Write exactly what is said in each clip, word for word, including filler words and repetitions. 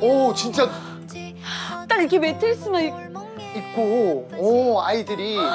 오 진짜 딱 이렇게 매트리스만 있고 오 아이들이 야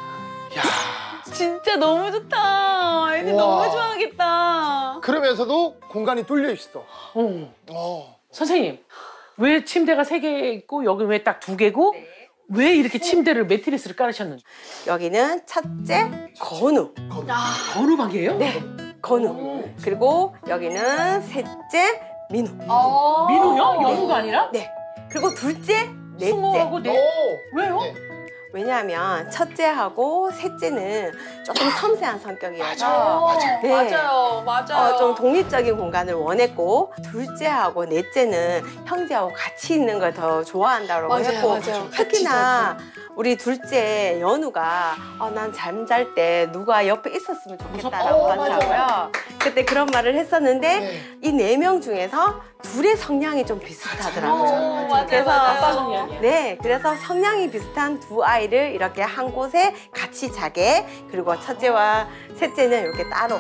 진짜 너무 좋다. 아이들 우와. 너무 좋아하겠다. 그러면서도 공간이 뚫려 있어. 어. 어. 선생님, 왜 침대가 세 개 있고 여기 왜 딱 두 개고 네. 왜 이렇게 침대를 매트리스를 깔으셨는지. 여기는 첫째 건우. 건우방이에요? 네, 건우. 그리고 여기는 셋째 민우. 민우요? 연우가 아니라? 네. 그리고 둘째, 넷째. 승호하고 네. 오. 왜요? 네. 왜냐하면 첫째하고 셋째는 조금 섬세한 성격이어서 맞아. 네. 맞아요, 맞아요. 어, 좀 독립적인 공간을 원했고 둘째하고 넷째는 형제하고 같이 있는 걸 더 좋아한다고 맞아요, 했고 맞아요. 특히나 우리 둘째 연우가 어, 난 잠잘 때 누가 옆에 있었으면 좋겠다라고 어, 하더라고요. 그때 그런 말을 했었는데 네. 이 네 명 중에서 둘의 성향이 좀 비슷하더라고요. 어, 맞아요, 그래서 맞아요. 성향이야. 네, 그래서 성향이 비슷한 두 아이를 이렇게 한 곳에 같이 자게, 그리고 첫째와 셋째는 이렇게 따로.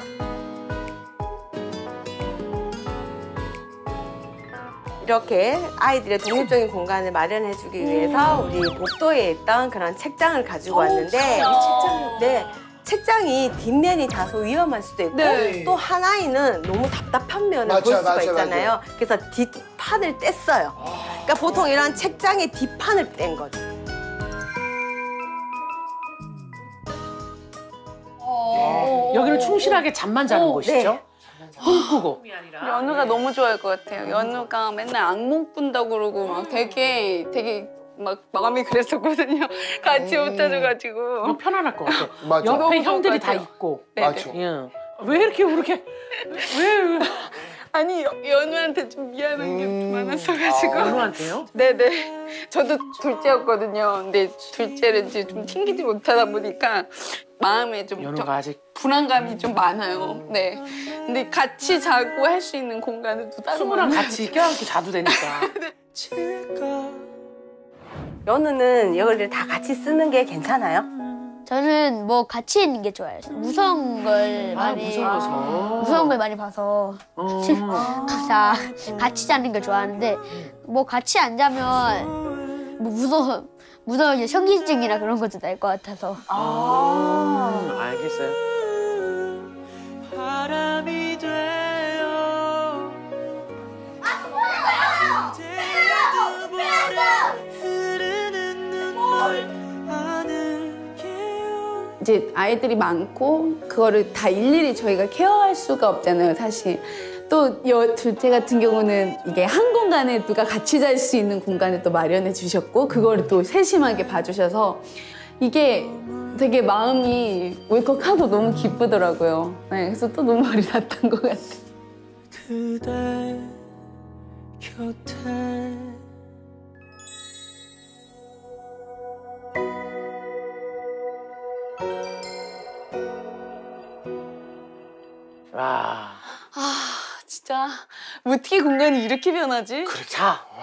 이렇게 아이들의 독립적인 공간을 마련해주기 위해서 우리 복도에 있던 그런 책장을 가지고 왔는데, 네, 책장이 뒷면이 다소 위험할 수도 있고 네. 또 한 아이는 너무 답답한 면을 맞아, 볼 수가 맞아, 있잖아요. 맞아. 그래서 뒷판을 뗐어요. 그러니까 보통 이런 책장의 뒷판을 뗀 거죠. 어. 여기는 충실하게 잠만 자는 어, 곳이죠? 꿈꾸고. 연우가 너무 좋아할 것 같아요. 연우가 맨날 악몽 꾼다고 그러고 막 되게 되게 막 마음이 그랬었거든요. 같이 못 자줘가지고. 너무 편안할 것 같아. 맞아. 옆에 너무 좋을 형들이 것 다 같아요. 있고. 네네. 맞아. 예. 왜 이렇게 그렇게 왜 아니 여- 연우한테 좀 미안한 게 음. 많았어가지고. 아. 연우한테요? 네네. 저도 둘째였거든요. 근데 둘째를 이제 좀 튕기지 못하다 보니까 마음에 좀, 좀 연우가 아직 불안감이 좀 많아요. 네. 근데 같이 자고 할 수 있는 공간은 또 따로 승우랑 많아요. 같이 껴안고 자도 되니까. 연우는 여기를 다 같이 쓰는 게 괜찮아요? 저는 뭐 같이 있는 게 좋아요. 무서운 걸 아, 많이 무서워서. 무서운 걸 많이 봐서 어. 다 같이 자는 걸 좋아하는데 뭐 같이 안 자면 뭐 무서워 무서워 이제 현기증이나 그런 것도 날 것 같아서. 음, 알겠어요. 바람이 되어 흐르는 눈물 안을게요. 이제 아이들이 많고 그거를 다 일일이 저희가 케어할 수가 없잖아요, 사실. 또 여, 둘째 같은 경우는 이게 한 공간에 누가 같이 잘 수 있는 공간을 또 마련해 주셨고 그거를 또 세심하게 봐주셔서 이게 되게 마음이 울컥하고 너무 기쁘더라고요. 네, 그래서 또 눈물이 났던 것 같아요. 그대 곁에 와. 아, 진짜 어떻게 공간이 이렇게 변하지? 그래, 자.